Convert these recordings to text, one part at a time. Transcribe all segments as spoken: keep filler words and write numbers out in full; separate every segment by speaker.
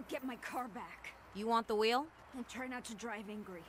Speaker 1: Get my car back.
Speaker 2: You want the wheel?
Speaker 1: And try not to drive angry.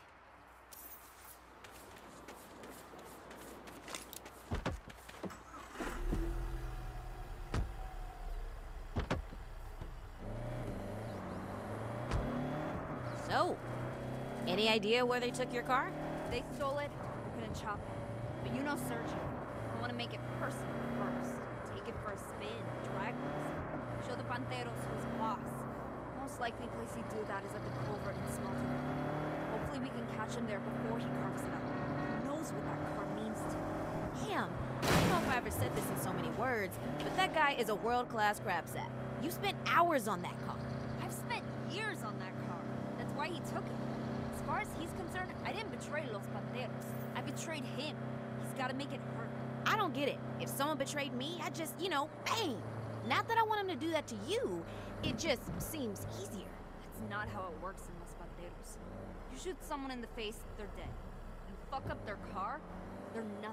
Speaker 2: So, any idea where they took your car?
Speaker 1: They stole it, we couldn't chop it. But you know Sergio. I want to make it personal first. Take it for a spin, drag race. Show the Panteros who's boss. Most likely place he'd do that is at the culvert in Smelter. Hopefully we can catch him there before he carves it up. Who knows what that car means to him?
Speaker 2: Damn, I don't know if I ever said this in so many words, but that guy is a world-class crab sack. You spent hours on that car.
Speaker 1: I've spent years on that car. That's why he took it. As far as he's concerned, I didn't betray Los Panteros. I betrayed him. He's gotta make it hurt.
Speaker 2: I don't get it. If someone betrayed me, I just, you know, bang! Not that I want him to do that to you, it just seems easier.
Speaker 1: That's not how it works in Los Panteros. You shoot someone in the face, they're dead. You fuck up their car, they're nothing.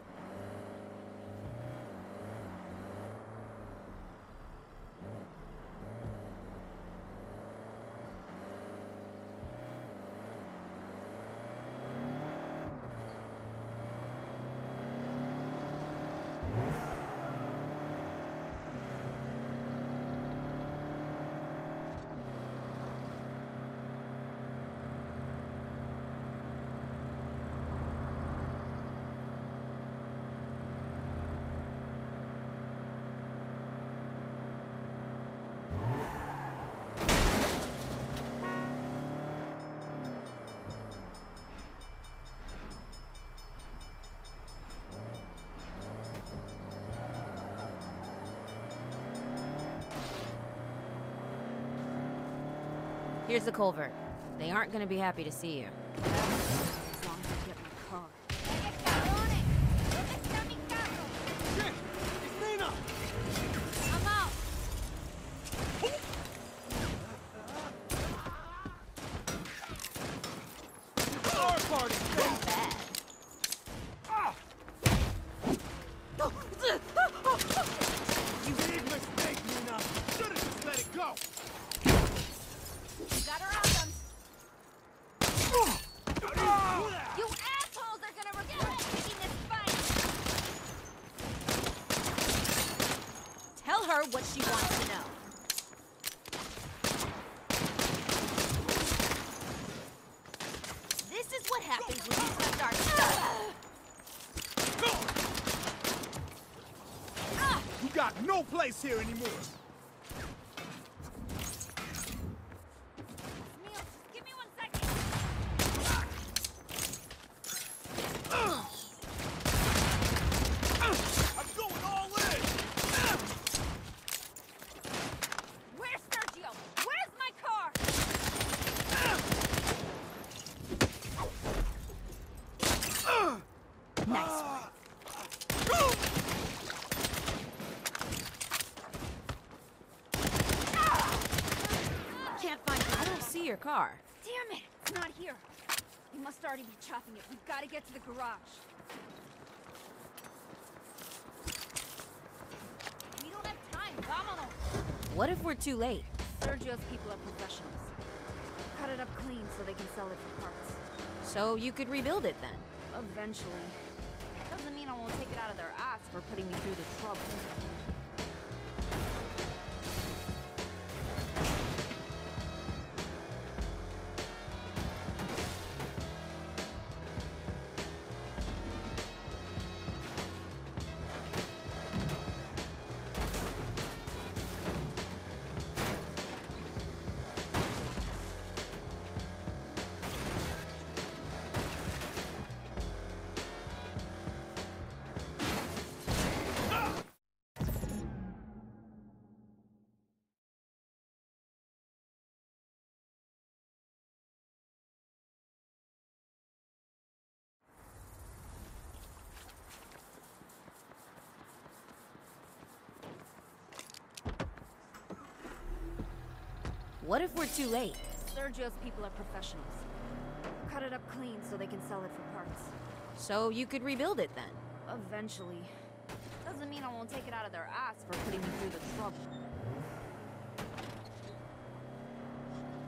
Speaker 2: Here's the culvert. They aren't gonna be happy to see you.
Speaker 1: As long as I get my car.
Speaker 3: Shit! It's Nina!
Speaker 1: I'm out!
Speaker 3: Our party,
Speaker 2: Not bad.
Speaker 3: You made a mistake, Nina! Should've just let it go!
Speaker 1: Got her on them! You assholes are gonna regret taking this fight!
Speaker 2: Tell her what she wants to know. This is what happens when you touch our stuff.
Speaker 3: You got no place here anymore!
Speaker 1: Neil, just give me one second!
Speaker 3: I'm going all in!
Speaker 1: Where's Sergio? Where's my car?
Speaker 2: Nice one. Can't find I don't see your car.
Speaker 1: Damn it! It's not here. You must already be chopping it. We've got to get to the garage. We don't have time. Vámonos!
Speaker 2: What if we're too late?
Speaker 1: Sergio's people are professionals. Cut it up clean so they can sell it for parts.
Speaker 2: So you could rebuild it then.
Speaker 1: Eventually. Doesn't mean I won't take it out of their ass for putting me through the trouble.
Speaker 2: What if we're too late?
Speaker 1: Sergio's people are professionals. Cut it up clean so they can sell it for parts.
Speaker 2: So you could rebuild it then.
Speaker 1: Eventually. Doesn't mean I won't take it out of their ass for putting me through the trouble.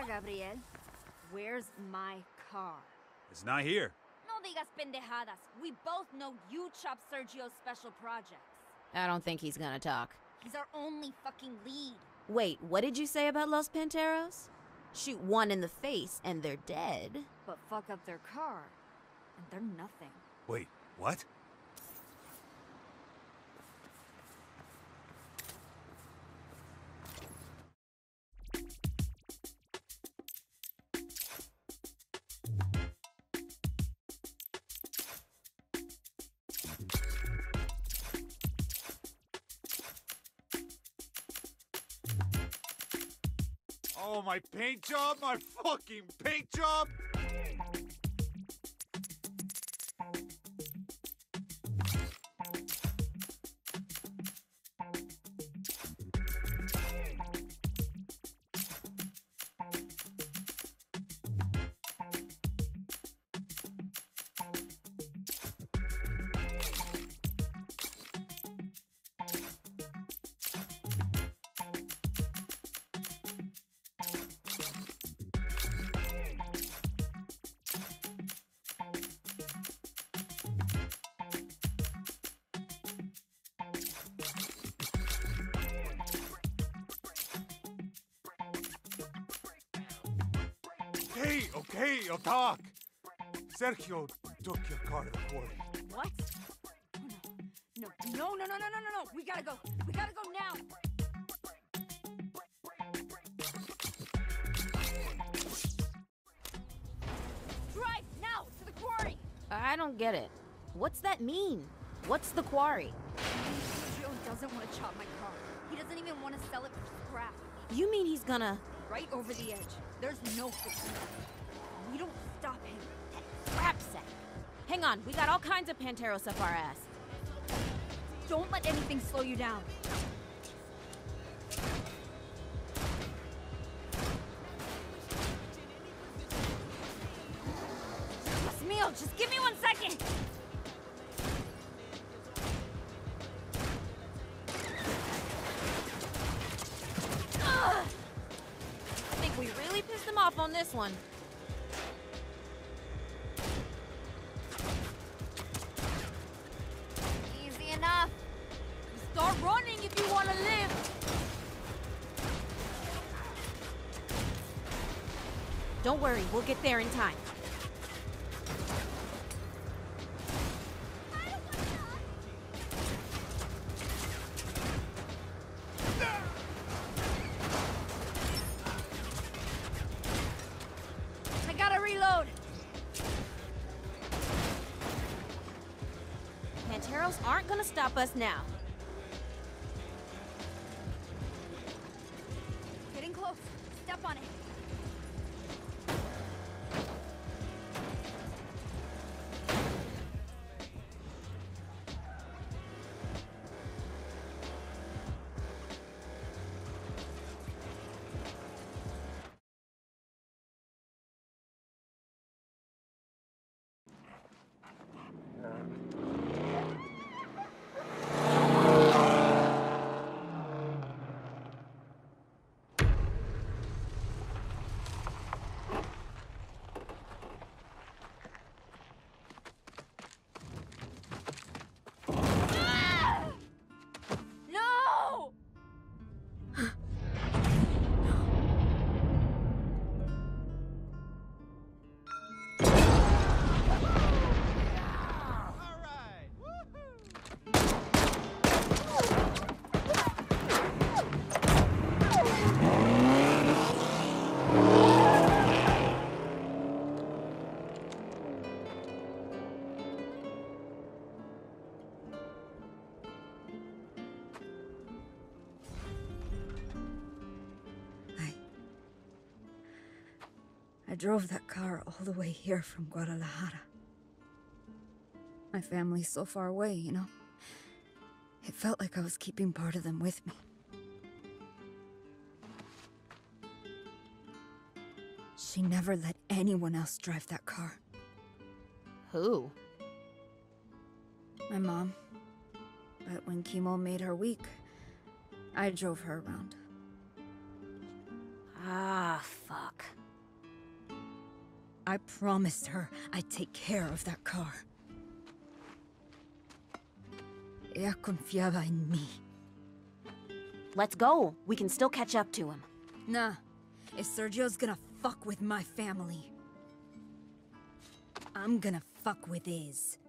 Speaker 1: Gabriel. Where's my car?
Speaker 4: It's not here.
Speaker 1: No digas pendejadas. We both know you chopped Sergio's special projects.
Speaker 2: I don't think he's gonna talk.
Speaker 1: He's our only fucking lead.
Speaker 2: Wait, what did you say about Los Panteros? Shoot one in the face and they're dead.
Speaker 1: But fuck up their car, and they're nothing.
Speaker 4: Wait, what? Oh, my paint job? My fucking paint job? Okay, okay, I'll talk. Sergio took your car to the quarry.
Speaker 1: What? Oh, no. No, no, no, no, no, no, no, no. We gotta go. We gotta go now. Drive now to the quarry.
Speaker 2: I don't get it. What's that mean? What's the quarry?
Speaker 1: Sergio doesn't want to chop my car. He doesn't even want to sell it for scrap.
Speaker 2: You mean he's gonna...
Speaker 1: Right over the edge. There's no fixing it. We don't stop him.
Speaker 2: Crap sack. Hang on, we got all kinds of Panteros up our ass.
Speaker 1: Don't let anything slow you down. Smil, just give me one second.
Speaker 2: Ugh. I think we really pissed him off on this one.
Speaker 1: Easy enough. Start running if you want to live.
Speaker 2: Don't worry, we'll get there in time.
Speaker 1: I gotta reload.
Speaker 2: Panteros aren't gonna stop us now.
Speaker 1: Getting close. Step on it. No!
Speaker 5: I drove that car all the way here from Guadalajara. My family's so far away, you know? It felt like I was keeping part of them with me. She never let anyone else drive that car.
Speaker 2: Who?
Speaker 5: My mom. But when chemo made her weak, I drove her around.
Speaker 2: Ah, fuck.
Speaker 5: I promised her I'd take care of that car. Ella confiaba en mí.
Speaker 2: Let's go. We can still catch up to him.
Speaker 5: Nah. If Sergio's gonna fuck with my family, I'm gonna fuck with his.